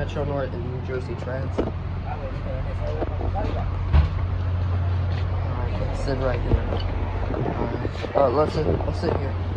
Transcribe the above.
Metro North and New Jersey Trans. Alright, let's sit right here. Alright, let's sit here.